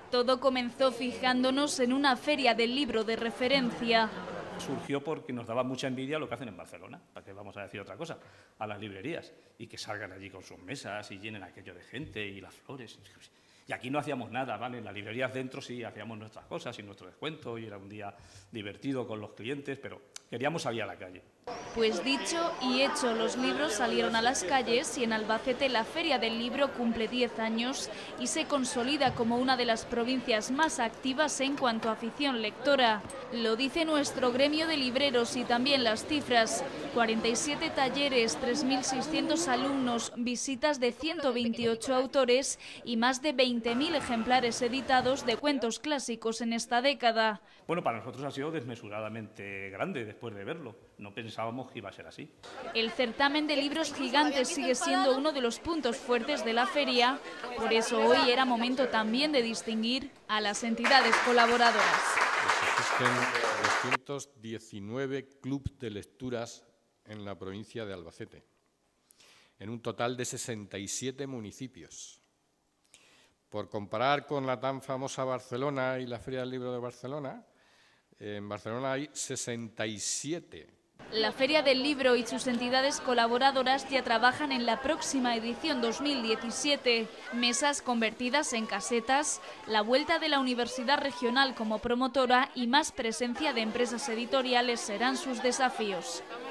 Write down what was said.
Todo comenzó fijándonos en una feria del libro de referencia. Surgió porque nos daba mucha envidia lo que hacen en Barcelona, para que vamos a decir otra cosa, a las librerías, y que salgan allí con sus mesas y llenen aquello de gente y las flores. Y aquí no hacíamos nada, ¿vale? En las librerías dentro sí hacíamos nuestras cosas y nuestro descuento y era un día divertido con los clientes, pero queríamos salir a la calle. Pues dicho y hecho, los libros salieron a las calles y en Albacete la Feria del Libro cumple 10 años y se consolida como una de las provincias más activas en cuanto a afición lectora. Lo dice nuestro gremio de libreros y también las cifras. 47 talleres, 3.600 alumnos, visitas de 128 autores y más de 20.000 ejemplares editados de cuentos clásicos en esta década. Bueno, para nosotros ha sido desmesuradamente grande después de verlo. No pensábamos que iba a ser así. El certamen de libros gigantes sigue siendo uno de los puntos fuertes de la feria. Por eso hoy era momento también de distinguir a las entidades colaboradoras. Existen 219 clubes de lecturas en la provincia de Albacete, en un total de 67 municipios. Por comparar con la tan famosa Barcelona y la Feria del Libro de Barcelona, en Barcelona hay 67. La Feria del Libro y sus entidades colaboradoras ya trabajan en la próxima edición 2017. Mesas convertidas en casetas, la vuelta de la Universidad Regional como promotora y más presencia de empresas editoriales serán sus desafíos.